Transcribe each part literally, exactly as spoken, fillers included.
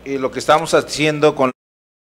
y lo que estamos haciendo con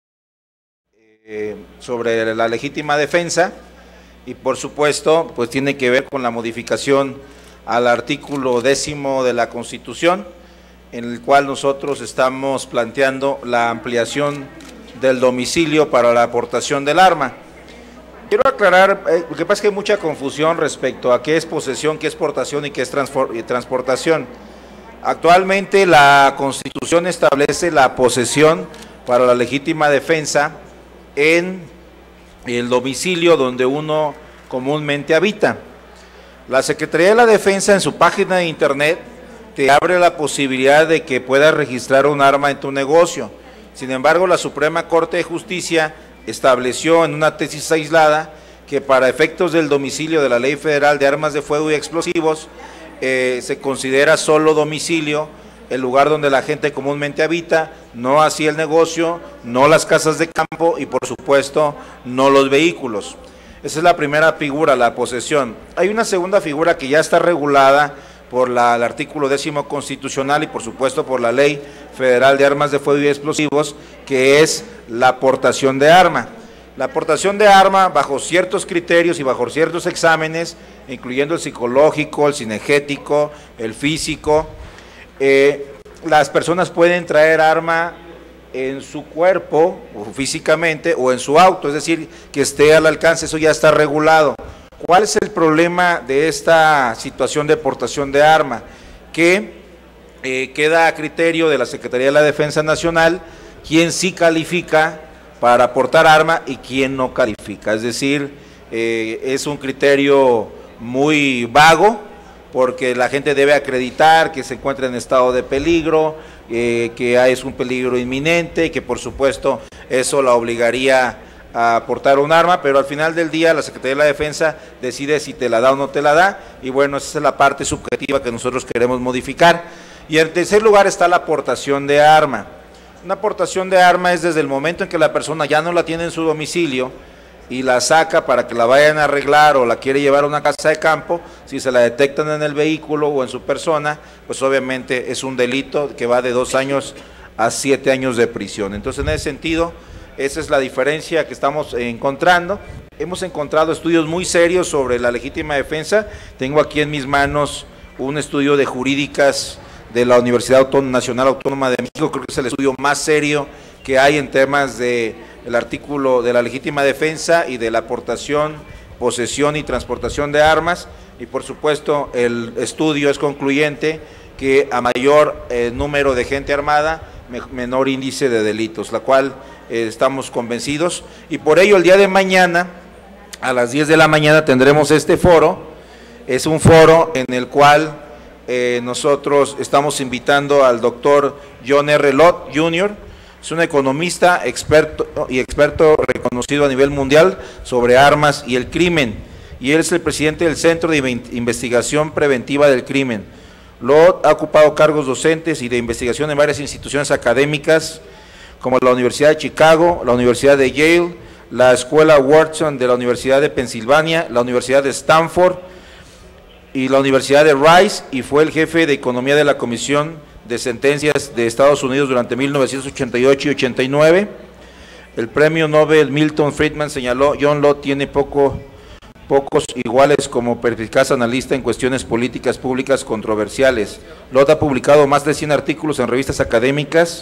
eh, sobre la legítima defensa, y por supuesto pues tiene que ver con la modificación al artículo décimo de la Constitución, en el cual nosotros estamos planteando la ampliación del domicilio para la aportación del arma. Quiero aclarar, eh, lo que pasa es que hay mucha confusión respecto a qué es posesión, qué es portación y qué es transportación. Actualmente la Constitución establece la posesión para la legítima defensa en el domicilio donde uno comúnmente habita. La Secretaría de la Defensa en su página de internet te abre la posibilidad de que puedas registrar un arma en tu negocio. Sin embargo, la Suprema Corte de Justicia estableció en una tesis aislada que para efectos del domicilio de la Ley Federal de Armas de Fuego y Explosivos eh, se considera solo domicilio el lugar donde la gente comúnmente habita, no así el negocio, no las casas de campo y por supuesto no los vehículos. Esa es la primera figura, la posesión. Hay una segunda figura que ya está regulada por la, el artículo décimo constitucional y por supuesto por la Ley Federal de Armas de Fuego y Explosivos, que es la aportación de arma. La aportación de arma bajo ciertos criterios y bajo ciertos exámenes, incluyendo el psicológico, el cinegético, el físico, eh, las personas pueden traer arma en su cuerpo, o físicamente, o en su auto, es decir, que esté al alcance, eso ya está regulado. ¿Cuál es el problema de esta situación de portación de arma? Que eh, queda a criterio de la Secretaría de la Defensa Nacional quién sí califica para portar arma y quién no califica, es decir, eh, es un criterio muy vago, porque la gente debe acreditar que se encuentra en estado de peligro, eh, que es un peligro inminente, que por supuesto eso la obligaría a portar un arma, pero al final del día la Secretaría de la Defensa decide si te la da o no te la da, y bueno, esa es la parte subjetiva que nosotros queremos modificar. Y en tercer lugar está la aportación de arma. Una aportación de arma es desde el momento en que la persona ya no la tiene en su domicilio y la saca para que la vayan a arreglar o la quiere llevar a una casa de campo, si se la detectan en el vehículo o en su persona, pues obviamente es un delito que va de dos años a siete años de prisión. Entonces, en ese sentido, esa es la diferencia que estamos encontrando. Hemos encontrado estudios muy serios sobre la legítima defensa. Tengo aquí en mis manos un estudio de jurídicas de la Universidad Nacional Autónoma de México, creo que es el estudio más serio que hay en temas de el artículo de la legítima defensa y de la aportación, posesión y transportación de armas, y por supuesto el estudio es concluyente que a mayor eh, número de gente armada, me, menor índice de delitos, la cual eh, estamos convencidos, y por ello el día de mañana, a las diez de la mañana tendremos este foro. Es un foro en el cual eh, nosotros estamos invitando al doctor John R. Lott junior, es un economista experto y experto reconocido a nivel mundial sobre armas y el crimen, y él es el presidente del Centro de Investigación Preventiva del Crimen. Lott ha ocupado cargos docentes y de investigación en varias instituciones académicas, como la Universidad de Chicago, la Universidad de Yale, la Escuela Wharton de la Universidad de Pensilvania, la Universidad de Stanford y la Universidad de Rice, y fue el jefe de Economía de la Comisión de Sentencias de Estados Unidos durante mil novecientos ochenta y ocho y ochenta y nueve. El premio Nobel Milton Friedman señaló: John Lott tiene poco, pocos iguales como perspicaz analista en cuestiones políticas públicas controversiales. Lott ha publicado más de cien artículos en revistas académicas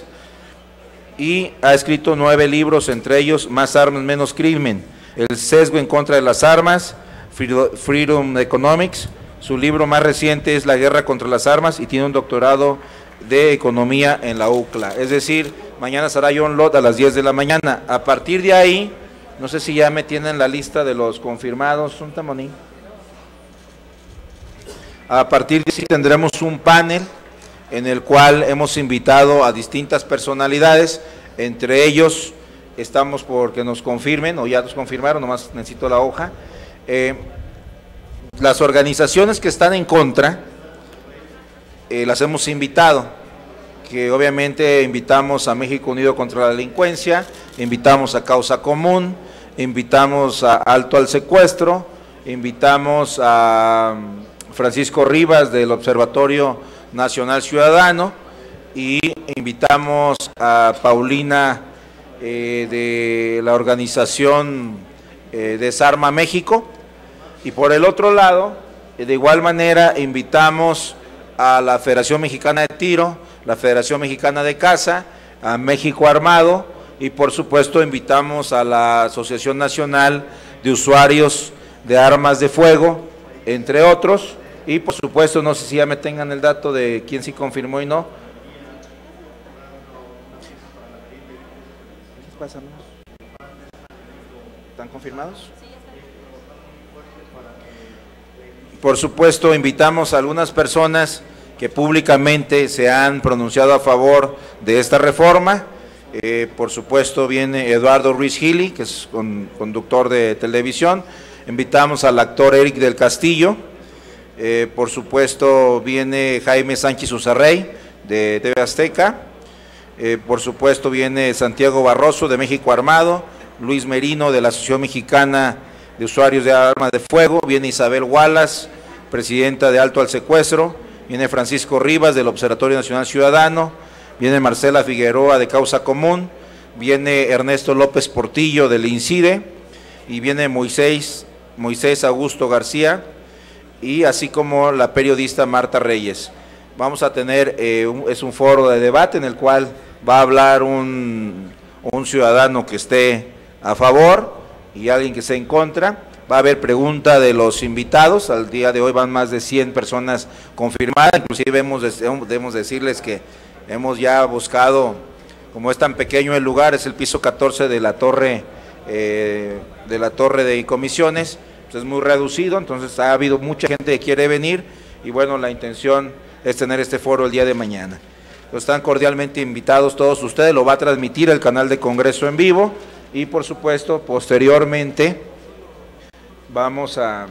y ha escrito nueve libros, entre ellos Más armas, menos crimen, El sesgo en contra de las armas, Freedom Economics. Su libro más reciente es La guerra contra las armas y tiene un doctorado de Economía en la U C L A. Es decir, mañana estará John Lott a las diez de la mañana. A partir de ahí, no sé si ya me tienen la lista de los confirmados. ¿Un tamoní? A partir de ahí tendremos un panel en el cual hemos invitado a distintas personalidades, entre ellos estamos por que nos confirmen, o ya nos confirmaron, nomás necesito la hoja. Eh, las organizaciones que están en contra, eh, las hemos invitado, que obviamente invitamos a México Unido contra la Delincuencia, invitamos a Causa Común, invitamos a Alto al Secuestro, invitamos a Francisco Rivas del Observatorio Nacional Ciudadano, y invitamos a Paulina eh, de la organización eh, Desarma México, y por el otro lado, de igual manera, invitamos a la Federación Mexicana de Tiro, la Federación Mexicana de Caza, a México Armado, y por supuesto invitamos a la Asociación Nacional de Usuarios de Armas de Fuego, entre otros, y por supuesto, no sé si ya me tengan el dato de quién sí confirmó y no. ¿Están confirmados? Por supuesto, invitamos a algunas personas que públicamente se han pronunciado a favor de esta reforma. Eh, por supuesto, viene Eduardo Ruiz Gili, que es con, conductor de televisión. Invitamos al actor Eric del Castillo. Eh, por supuesto, viene Jaime Sánchez Uzarrey, de T V Azteca. Eh, por supuesto, viene Santiago Barroso, de México Armado. Luis Merino, de la Asociación Mexicana de Usuarios de Armas de Fuego. Viene Isabel Wallace, presidenta de Alto al Secuestro. Viene Francisco Rivas, del Observatorio Nacional Ciudadano. Viene Marcela Figueroa, de Causa Común. Viene Ernesto López Portillo, del INCIDE. Y viene Moisés, Moisés Augusto García, y así como la periodista Marta Reyes. Vamos a tener, eh, un, es un foro de debate en el cual va a hablar un, un ciudadano que esté a favor y alguien que esté en contra. Va a haber pregunta de los invitados. Al día de hoy van más de cien personas confirmadas, inclusive hemos, debemos decirles que hemos ya buscado, como es tan pequeño el lugar, es el piso catorce de la torre, eh, de la torre de comisiones, pues es muy reducido, entonces ha habido mucha gente que quiere venir, y bueno, la intención es tener este foro el día de mañana. Están cordialmente invitados todos ustedes, lo va a transmitir el canal de Congreso en vivo, y por supuesto, posteriormente, vamos a...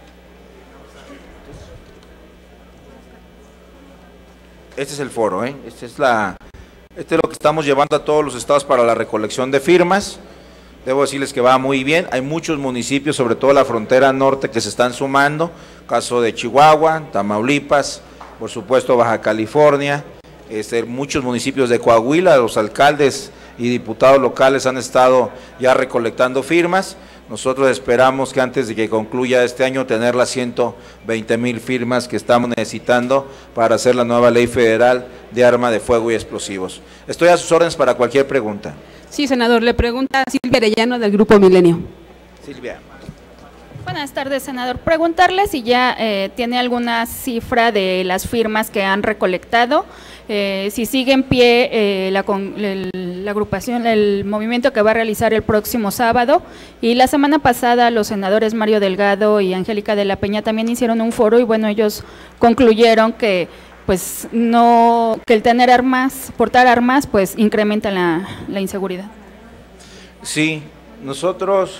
Este es el foro, ¿eh? Este es la, este es lo que estamos llevando a todos los estados para la recolección de firmas. Debo decirles que va muy bien, hay muchos municipios, sobre todo la frontera norte, que se están sumando, caso de Chihuahua, Tamaulipas, por supuesto Baja California, este, muchos municipios de Coahuila, los alcaldes y diputados locales han estado ya recolectando firmas. Nosotros esperamos que antes de que concluya este año tener las ciento veinte mil firmas que estamos necesitando para hacer la nueva ley federal de arma de fuego y explosivos. Estoy a sus órdenes para cualquier pregunta. Sí, senador, le pregunta Silvia Arellano del Grupo Milenio. Silvia. Buenas tardes, senador. Preguntarle si ya eh, tiene alguna cifra de las firmas que han recolectado, eh, si sigue en pie eh, la, el, la agrupación, el movimiento que va a realizar el próximo sábado. Y la semana pasada los senadores Mario Delgado y Angélica de la Peña también hicieron un foro y bueno, ellos concluyeron que pues no, que el tener armas, portar armas, pues incrementa la, la inseguridad. Sí, nosotros,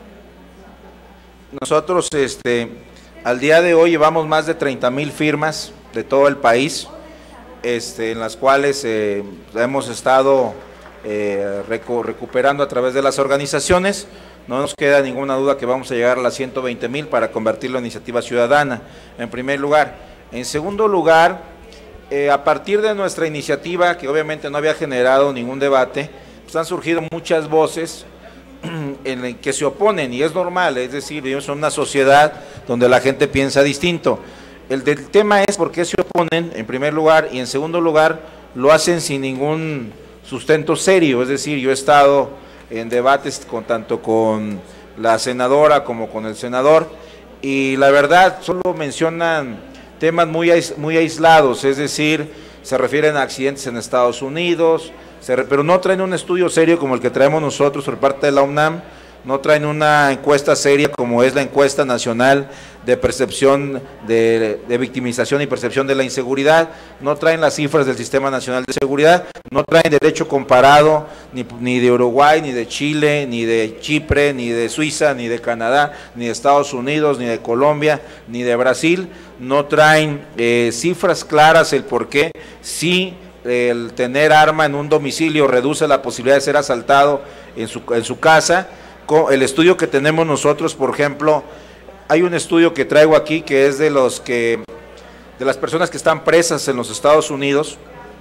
nosotros este, al día de hoy llevamos más de treinta mil firmas de todo el país, este, en las cuales eh, hemos estado eh, recu recuperando a través de las organizaciones. No nos queda ninguna duda que vamos a llegar a las ciento veinte mil para convertirlo en iniciativa ciudadana, en primer lugar. En segundo lugar, Eh, a partir de nuestra iniciativa, que obviamente no había generado ningún debate, pues han surgido muchas voces en el que se oponen, y es normal, es decir, vivimos en una sociedad donde la gente piensa distinto. El del tema es por qué se oponen, en primer lugar, y en segundo lugar, lo hacen sin ningún sustento serio. Es decir, yo he estado en debates con, tanto con la senadora como con el senador, y la verdad, solo mencionan temas muy, muy aislados, es decir, se refieren a accidentes en Estados Unidos, se re, pero no traen un estudio serio como el que traemos nosotros por parte de la UNAM, no traen una encuesta seria como es la encuesta nacional de percepción, de, de victimización y percepción de la inseguridad, no traen las cifras del Sistema Nacional de Seguridad, no traen derecho comparado ni, ni de Uruguay, ni de Chile, ni de Chipre, ni de Suiza, ni de Canadá, ni de Estados Unidos, ni de Colombia, ni de Brasil, no traen eh, cifras claras el por qué sí el tener arma en un domicilio reduce la posibilidad de ser asaltado en su, en su casa. El estudio que tenemos nosotros, por ejemplo, hay un estudio que traigo aquí que es de los que de las personas que están presas en los Estados Unidos,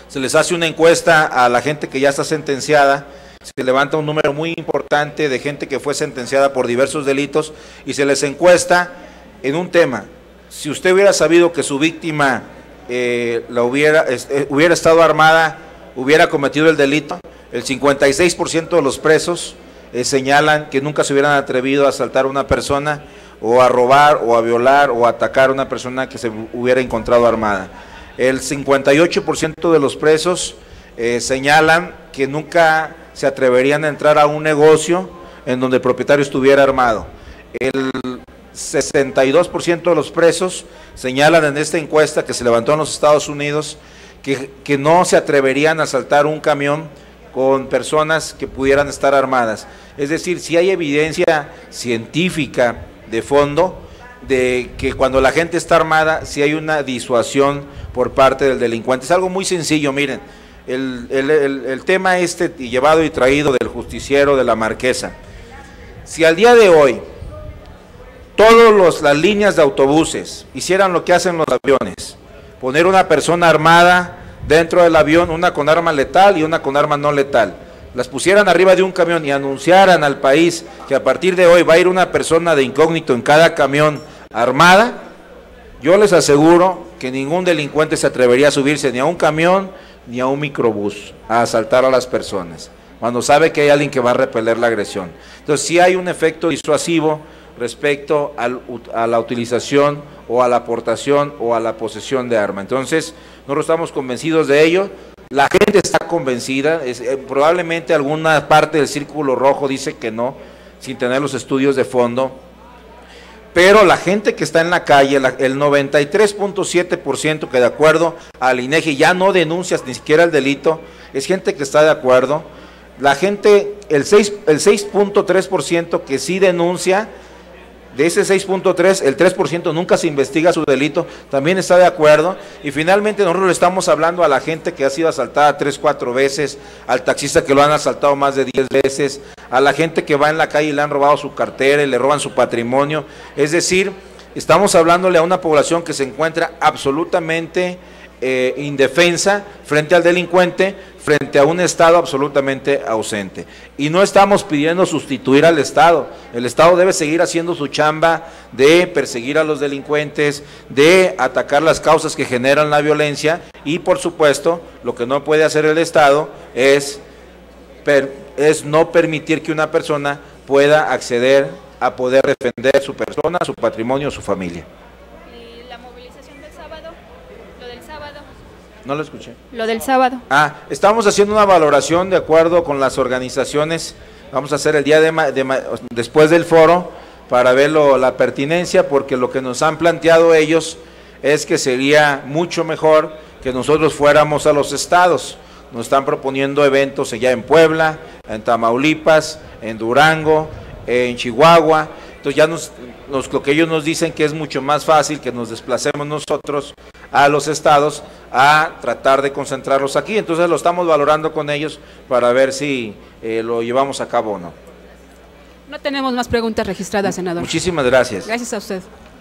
se les hace una encuesta a la gente que ya está sentenciada, se levanta un número muy importante de gente que fue sentenciada por diversos delitos y se les encuesta en un tema. Si usted hubiera sabido que su víctima eh, la hubiera, eh, hubiera estado armada, hubiera cometido el delito, el cincuenta y seis por ciento de los presos eh, señalan que nunca se hubieran atrevido a asaltar a una persona o a robar o a violar o a atacar a una persona que se hubiera encontrado armada. El cincuenta y ocho por ciento de los presos eh, señalan que nunca se atreverían a entrar a un negocio en donde el propietario estuviera armado. El sesenta y dos por ciento de los presos señalan en esta encuesta que se levantó en los Estados Unidos que, que no se atreverían a asaltar un camión con personas que pudieran estar armadas. Es decir, si hay evidencia científica de fondo de que cuando la gente está armada, si hay una disuasión por parte del delincuente. Es algo muy sencillo, miren, el, el, el, el tema este y llevado y traído del justiciero de la Marquesa. Si al día de hoy todas las líneas de autobuses hicieran lo que hacen los aviones, poner una persona armada dentro del avión, una con arma letal y una con arma no letal, las pusieran arriba de un camión y anunciaran al país que a partir de hoy va a ir una persona de incógnito en cada camión armada, yo les aseguro que ningún delincuente se atrevería a subirse ni a un camión ni a un microbús a asaltar a las personas, cuando sabe que hay alguien que va a repeler la agresión. Entonces sí hay un efecto disuasivo respecto al, a la utilización o a la aportación o a la posesión de arma. Entonces, nosotros estamos convencidos de ello, la gente está convencida, es, eh, probablemente alguna parte del círculo rojo dice que no, sin tener los estudios de fondo, pero la gente que está en la calle, la, el noventa y tres punto siete por ciento que de acuerdo al INEGI ya no denuncia ni siquiera el delito, es gente que está de acuerdo, la gente, el seis punto tres por ciento que sí denuncia, de ese seis punto tres, el tres por ciento nunca se investiga su delito, también está de acuerdo, y finalmente nosotros le estamos hablando a la gente que ha sido asaltada tres, cuatro veces, al taxista que lo han asaltado más de diez veces, a la gente que va en la calle y le han robado su cartera y le roban su patrimonio, es decir, estamos hablándole a una población que se encuentra absolutamente eh, indefensa frente al delincuente, frente a un Estado absolutamente ausente. Y no estamos pidiendo sustituir al Estado, el Estado debe seguir haciendo su chamba de perseguir a los delincuentes, de atacar las causas que generan la violencia y por supuesto lo que no puede hacer el Estado es, per, es no permitir que una persona pueda acceder a poder defender su persona, su patrimonio, su familia. ¿Y la movilización del sábado? ¿Lo del sábado? No lo escuché. Lo del sábado. Ah, estamos haciendo una valoración de acuerdo con las organizaciones, vamos a hacer el día de, de después del foro para ver lo, la pertinencia, porque lo que nos han planteado ellos es que sería mucho mejor que nosotros fuéramos a los estados, nos están proponiendo eventos allá en Puebla, en Tamaulipas, en Durango, en Chihuahua, entonces ya nos, nos, lo que ellos nos dicen que es mucho más fácil que nos desplacemos nosotros a los estados a tratar de concentrarlos aquí, entonces lo estamos valorando con ellos para ver si eh, lo llevamos a cabo o no. No tenemos más preguntas registradas, senador. Muchísimas gracias. Gracias a usted.